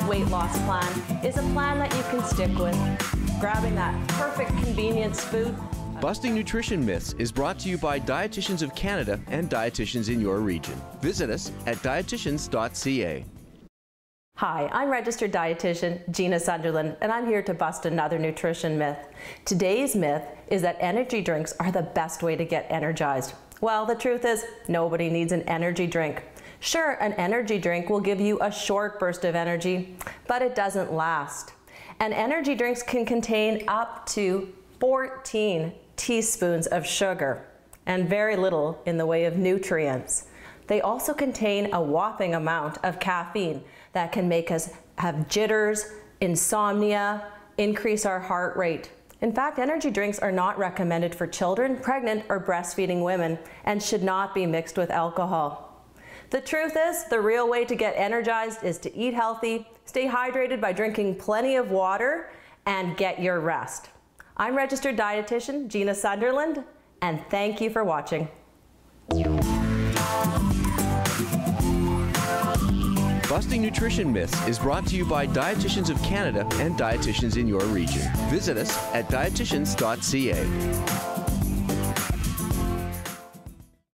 weight loss plan is a plan that you can stick with. Grabbing that perfect convenience food. Busting Nutrition Myths is brought to you by Dietitians of Canada and dietitians in your region. Visit us at dietitians.ca. Hi, I'm registered dietitian Gina Sunderland, and I'm here to bust another nutrition myth. Today's myth is that energy drinks are the best way to get energized. Well, the truth is, nobody needs an energy drink. Sure, an energy drink will give you a short burst of energy, but it doesn't last. And energy drinks can contain up to 14 teaspoons of sugar and very little in the way of nutrients. They also contain a whopping amount of caffeine that can make us have jitters, insomnia, increase our heart rate. In fact, energy drinks are not recommended for children, pregnant, or breastfeeding women and should not be mixed with alcohol. The truth is, the real way to get energized is to eat healthy, stay hydrated by drinking plenty of water, and get your rest. I'm registered dietitian Gina Sunderland, and thank you for watching. Busting Nutrition Myths is brought to you by Dietitians of Canada and dietitians in your region. Visit us at dietitians.ca.